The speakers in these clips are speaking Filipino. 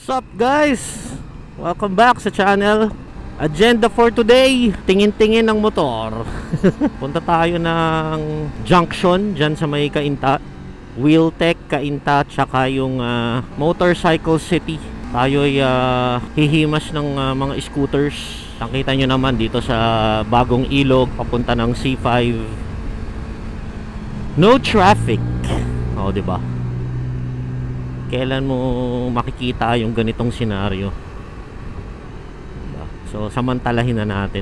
What's up guys? Welcome back sa channel. Agenda for today, tingin-tingin ng motor. Punta tayo ng junction dyan sa may Cainta, Wheeltech Cainta, tsaka yung Motorcycle City. Tayo ay hihimas ng mga scooters. Nakita nyo naman dito sa bagong ilog papunta ng C5. No traffic. O, diba? Kailan mo makikita yung ganitong senaryo? Diba? So, samantalahin na natin.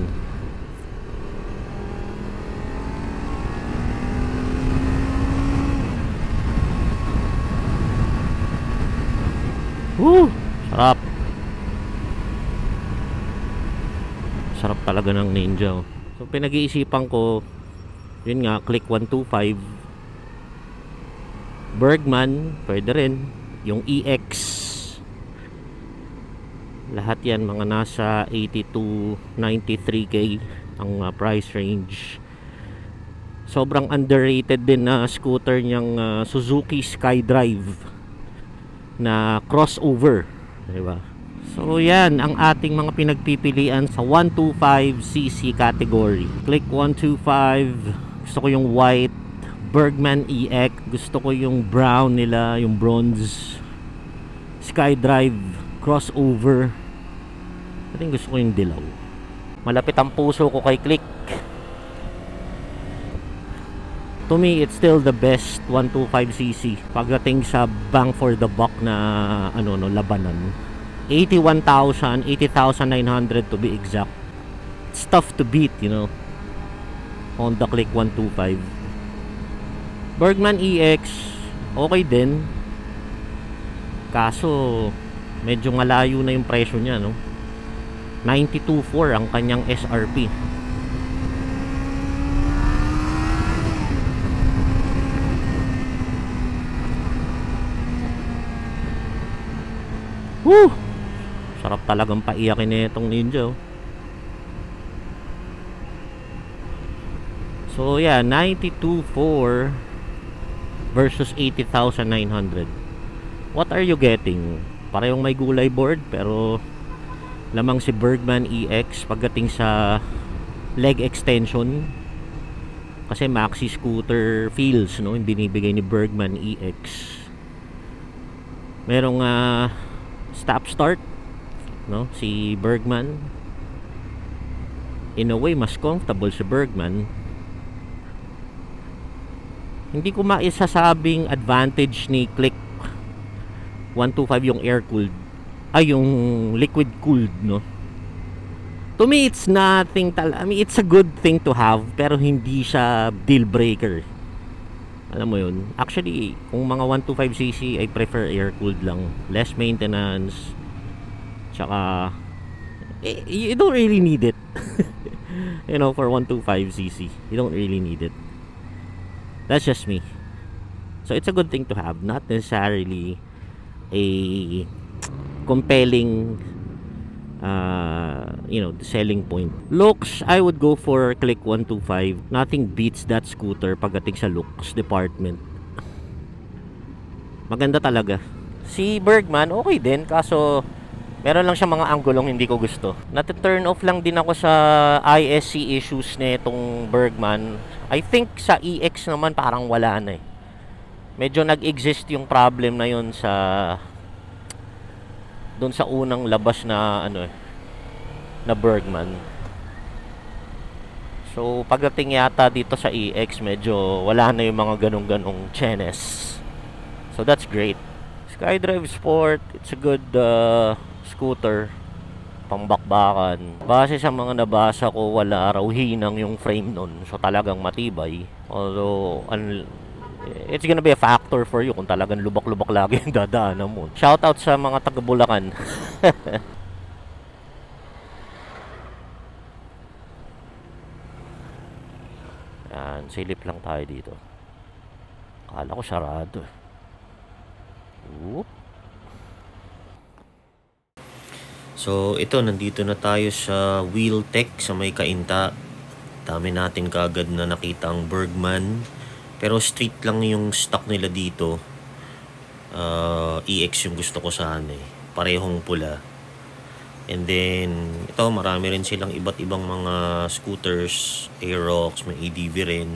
Woo! Sarap. Sarap talaga ng Ninja. So, pinag-iisipan ko, yun nga, Click 125. Bergman, pwede rin. Yung EX, lahat yan mga nasa 80 to 93k ang price range. Sobrang underrated din na scooter niyang Suzuki SkyDrive na crossover, diba? So yan ang ating mga pinagpipilian sa 125cc category. Click 125, gusto ko yung white. Bergman EX, gusto ko yung brown nila, yung bronze. SkyDrive crossover. I think gusto ko yung dilaw. Malapit ang puso ko kay Click. To me, it's still the best 125cc pagdating sa bang for the buck na labanan. 81,000, 80,900 to be exact. It's tough to beat, Honda Click 125. Bergman EX, okay din. Kaso, medyo malayo na yung presyo niya, no? 92.4 ang kanyang SRP. Woo! Sarap talagang paiyakin na itong Ninja. So, yeah, 92.4 versus 80,900. What are you getting? Parehong may gulay board pero lamang si Bergman EX pagdating sa leg extension, kasi maxi scooter feels, no, yung binibigay ni Bergman EX. Merong stop start, no, si Bergman. In a way mas comfortable si Bergman. Hindi ko maisasabing advantage ni Click 125 yung air cooled, yung liquid cooled, no. To me, it's nothing. I mean, it's a good thing to have, pero hindi siya deal breaker. Alam mo yun. Actually, kung mga 125cc, I prefer air cooled lang. Less maintenance. Tsaka, you don't really need it. For 125cc, you don't really need it. That's just me. So it's a good thing to have, not necessarily a compelling selling point. Looks, I would go for Click 125. Nothing beats that scooter pagdating sa looks department. Maganda talaga. Si Bergman okay din, kaso meron lang siya mga anggulong hindi ko gusto. Nati-turn off lang din ako sa ISC issues nitong Bergman. I think sa EX naman parang wala na eh. Medyo nag-exist yung problem na yun doon sa unang labas na na Bergman. So pagdating yata dito sa EX, medyo wala na yung mga ganong chenes. So that's great. SkyDrive Sport, it's a good scooter pangbakbakan. Base sa mga nabasa ko, wala raw hinang yung frame nun, so talagang matibay. Although it's gonna be a factor for you kung talagang lubak-lubak lagi yung dadaanan mo. Shoutout sa mga taga Bulacan. Yan, silip lang tayo dito. Akala ko sarado. Whoop. So ito, nandito na tayo sa Wheeltech sa may Cainta. Dami natin kaagad na nakita ang Bergman. Pero street lang yung stock nila dito. EX yung gusto ko sana eh. parehong pula. And then ito, marami rin silang iba't ibang mga scooters, Aerox, may ADV rin.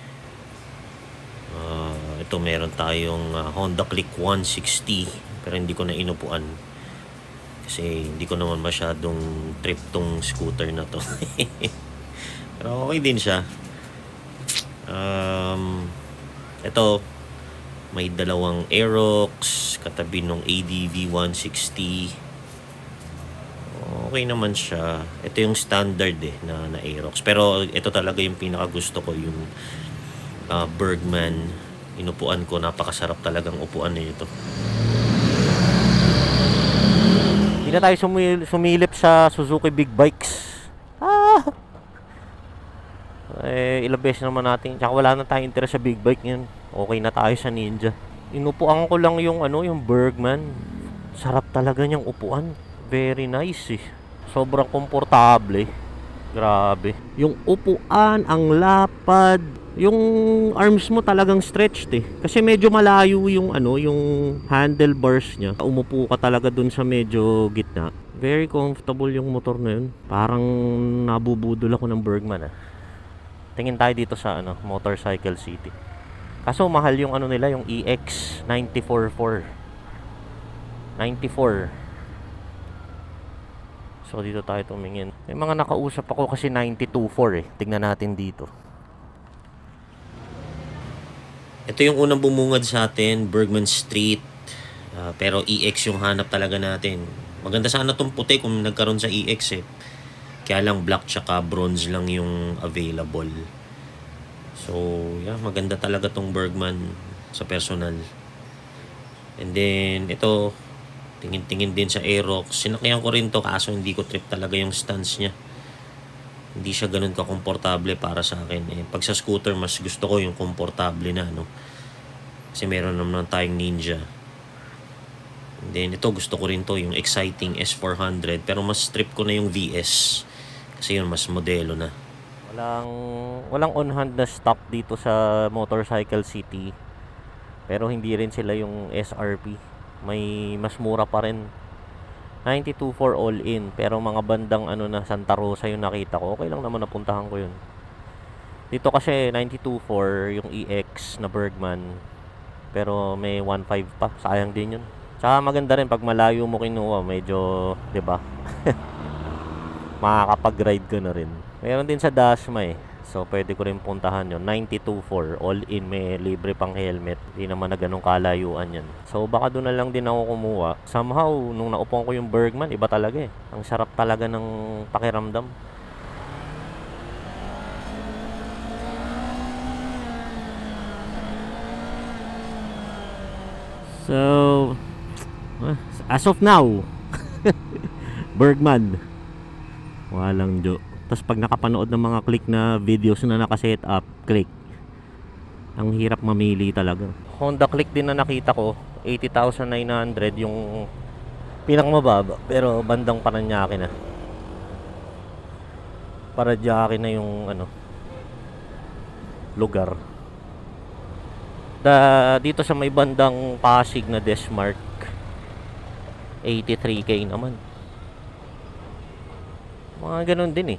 Ito meron tayong Honda Click 160, pero hindi ko na inupuan kasi hindi ko naman masyadong trip tong scooter na to. Pero okay din siya. Ito may dalawang Aerox katabi ng ADV 160. Okay naman siya. Ito yung standard na Aerox, pero ito talaga yung pinakagusto ko, yung Bergman. Inupuan ko, napakasarap talagang upuan nito. Hindi na tayo sumilip sa Suzuki Big Bikes. Ilang beses naman natin. Tsaka wala na tayong interest sa big bike ngayon. Okay na tayo sa Ninja. Inupuan ko lang yung yung Bergman. Sarap talaga niyang upuan. Very nice Sobrang komportable. Grabe. Yung upuan, ang lapad. Yung arms mo talagang stretched kasi medyo malayo yung yung handlebars niya. Umupo ka talaga dun sa medyo gitna. Very comfortable yung motor na yun. Parang nabubudol ako ng Bergman Tingin tayo dito sa Motorcycle City. Kaso mahal yung nila, yung EX 94 So dito tayo tumingin. May mga nakausap ako kasi 92.4 Tingnan natin dito. Ito yung unang bumungad sa atin, Bergman Street. Pero EX yung hanap talaga natin. Maganda sana itong puti kung nagkaroon sa EX Kaya lang black tsaka bronze lang yung available. So, yeah, maganda talaga tong Bergman sa personal. And then, ito, tingin-tingin din sa Aerox. Sinakyan ko rin to kaso hindi ko trip talaga yung stance niya. Hindi siya ganun ka-komportable para sa akin. Pag sa scooter, mas gusto ko yung komportable na, Kasi meron naman tayong Ninja. And then, ito, gusto ko rin to, yung exciting S400. Pero mas trip ko na yung VS. Kasi yun, mas modelo na. Walang on-hand na stock dito sa Motorcycle City. Pero hindi rin sila yung SRP. May mas mura pa rin. 92.4 all in, pero mga bandang na Santa Rosa yung nakita ko. Okay lang naman, napuntahan ko yun. Dito kasi 92.4 yung EX na Bergman, pero may 1.5 pa. Sayang din yun. Tsaka maganda rin pag malayo mo kinuha, medyo 'di ba? Makakapag-ride ka na rin. Meron din sa Dasma So pwede ko rin puntahan yun. 92.4 all in, may libre pang helmet. Hindi naman na ganun kalayuan yan. So baka doon na lang din ako kumuha. Somehow nung naupuan ko yung Bergman, iba talaga Ang sarap talaga ng pakiramdam. So as of now Bergman walang jo. Tapos pag nakapanood ng mga click na videos na nakaset up, click, ang hirap mamili talaga. Honda Click din na nakita ko, 80,900 yung pinakamababa, pero bandang Paranaque na. Paranaque na yung lugar. Dito sa may bandang Pasig na Desmark, 83k naman. Mga ganun din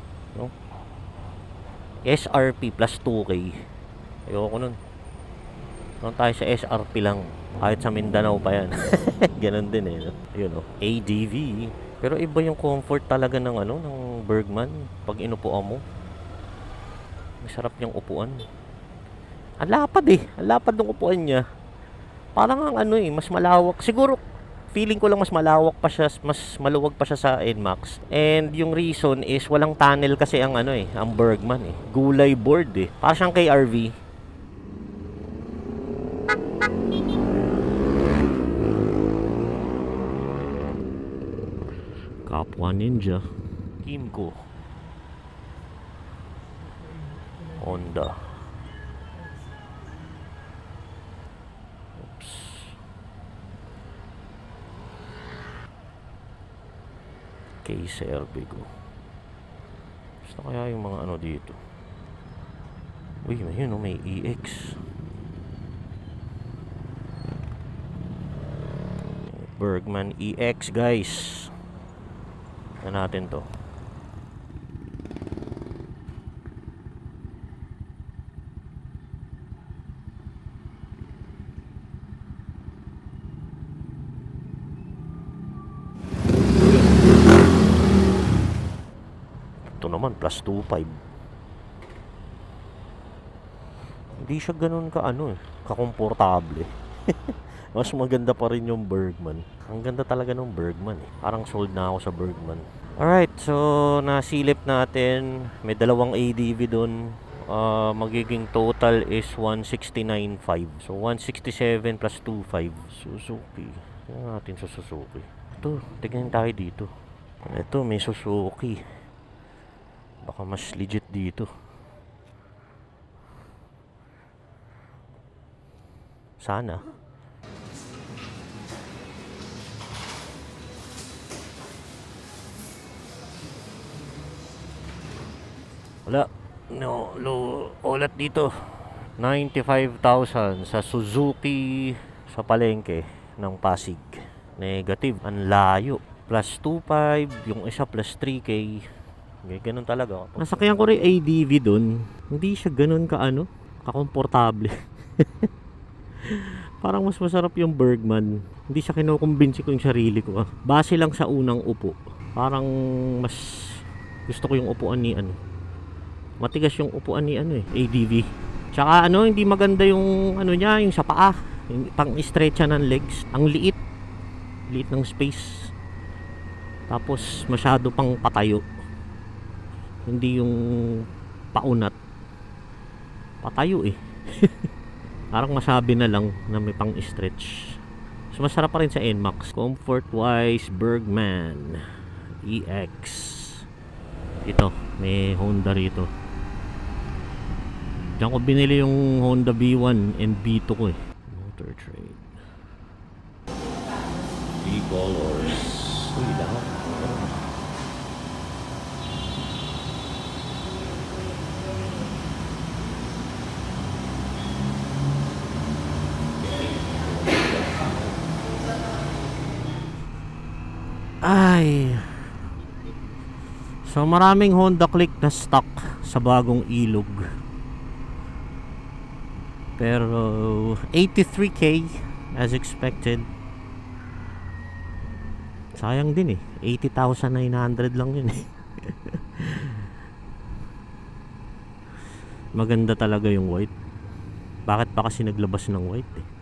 SRP plus 2k. Ayoko nun. Doon tayo sa SRP lang. Kahit sa Mindanao pa yan. Ganun din ADV. Pero iba yung comfort talaga ng ng Bergman pag inupuan mo. Masarap niyang upuan. Ang lapad Ang lapad ng upuan niya. Parang mas malawak. Siguro feeling ko lang mas malawak pa siya, mas maluwag pa siya sa NMAX. And yung reason is walang tunnel kasi ang ang Bergman Gulay board Parang siyang KRV. Kapwa Ninja, Kimco, Honda. Case Erbigo. Gusto kaya yung mga dito. Uy, may EX. Bergman EX guys. Ano natin to? Ito naman plus 2.5. Hindi siya ganun ka kakomportable. Mas maganda pa rin yung Bergman. Ang ganda talaga ng Bergman eh. Parang sold na ako sa Bergman. Alright, so nasilip natin. May dalawang ADV dun. Magiging total is 169.5. So 167 plus 2.5. Suzuki. Tingnan natin sa Suzuki. Ito, tignan tayo dito. Ito, may Suzuki. Baka mas legit dito. Sana. Wala. No, low. Ulat dito. 95,000 sa Suzuki sa palengke ng Pasig. Negative. Ang layo. Plus 2.5. Yung isa plus 3K. Okay, ganun talaga. Nasakyan ko rin ADV dun. Hindi siya ganun kakomportable. Parang mas masarap yung Bergman. Hindi siya kinukumbinsi ko yung sarili ko. Base lang sa unang upo. Parang mas gusto ko yung upuan ni matigas yung upuan ni ADV. Tsaka hindi maganda yung niya, yung sa paa. Yung pang-stretcha ng legs. Ang liit. Liit ng space. Tapos masyado pang patayo. Hindi yung paunat. Patayo eh. Parang masabi na lang na may pang-stretch. So masarap pa rin sa NMAX. Comfort wise, Bergman EX. Ito, may Honda rito. Diyan ko binili yung Honda B1 and B2 ko eh. Motor Trade. B-Colors. Uy, lahat. Ay. So maraming Honda Click na stock sa bagong ilog. Pero 83K as expected. Sayang din eh. 80,900 lang yun eh. Maganda talaga yung white. Bakit pa kasi naglabas ng white eh?